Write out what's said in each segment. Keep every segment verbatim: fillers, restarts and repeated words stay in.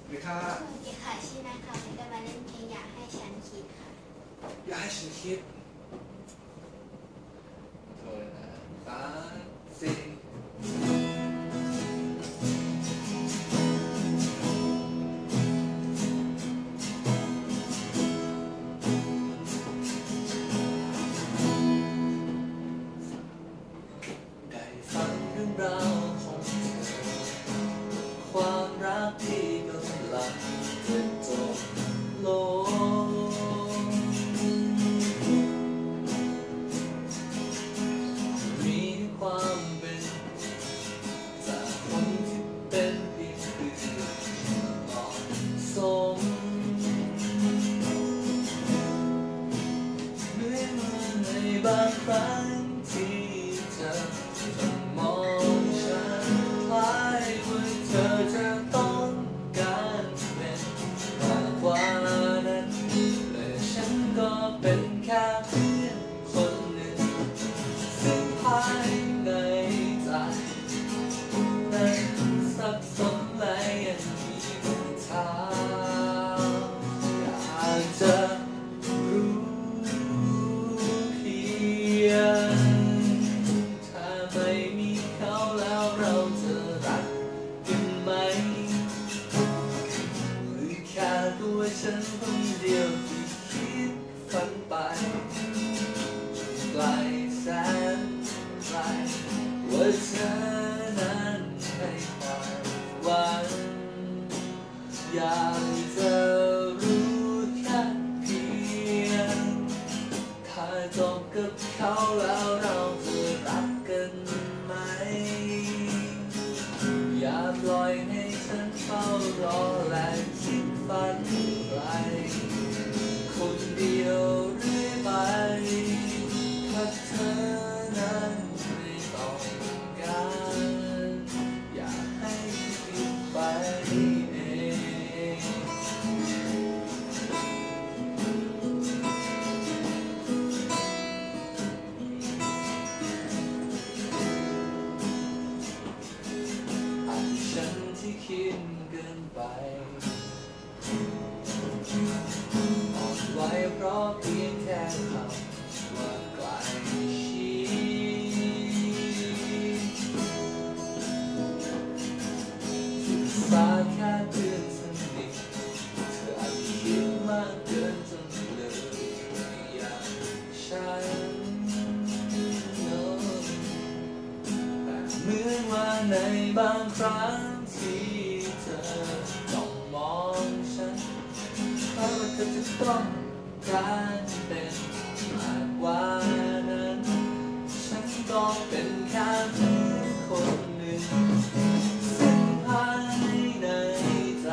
หรือถ้าสวัสดีค่ะชื่อนะคะวันนี้จะมาเล่นเพลงอยากให้ฉันคิดค่ะอยากให้ฉันคิดโทษนะสามสี่ได้ฟังเรื่องราวของเธอความรักที่กำลังเติบโตโลมีความเป็นจากคนที่เป็นเพียงคือเหมาะสมเมื่อในบางครั้งที่เธอจะมองฉันคล้ายว่าเธอจะต้องการเป็นมากกว่านั้นและฉันก็เป็นแค่เพื่อนคนหนึ่งซึ่งภายในใจนั้นสับสนและยังมีคำถามอยากจะรู้เพียงถ้าไม่มีเขาแล้วเราจะรักกันไหมหรือแค่ตัวฉันคนเดียวที่คิดฝันไปไกลแสนไกลว่าเธอนั้นให้ความหวังอยากจะรู้แค่เพียงถ้าจบกับเขาแล้วเราจะรักกันไหมอย่าปล่อยให้ฉันเฝ้ารอและคิดฝันไกลคนเดียวเรื่อยไปถ้าเธอนั้นไม่ต้องการอยากให้คิดไปเองอาจฉันที่คิดเกินไปอ่อนไหวเพราะเพียงแค่คำว่าใกล้ชิดศึกษาแค่เพื่อนสนิทเธออาจคิดมากเกินจนเลยอยากฉันแต่เหมือนว่าในบางครั้งที่เธอต้องมองฉันเพราะว่าเธอจะต้องการเป็นมากกว่านั้นฉันก็เป็นแค่เพื่อนคนหนึ่งซึ่งภายในใจ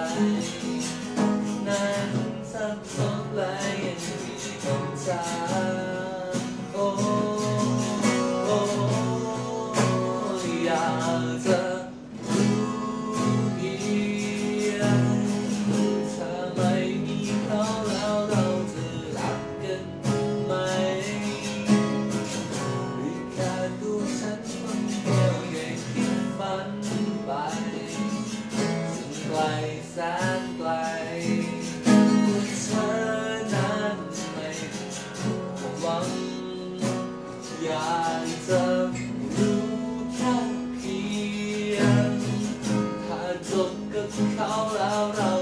นั้นสับสนและยังมีคำถามโอ้โอ้อยากจะรู้เพียงถ้าไม่มีเขาแล้วเราจะรักกันไหมหรือแค่ตัวฉันคนเดียวแค่คิดฝันไปจนไกลแสนไกลว่าเธอนั้นไม่หวังอยากจะรู้แค่เพียงถ้าจบกับเขาแล้วเรา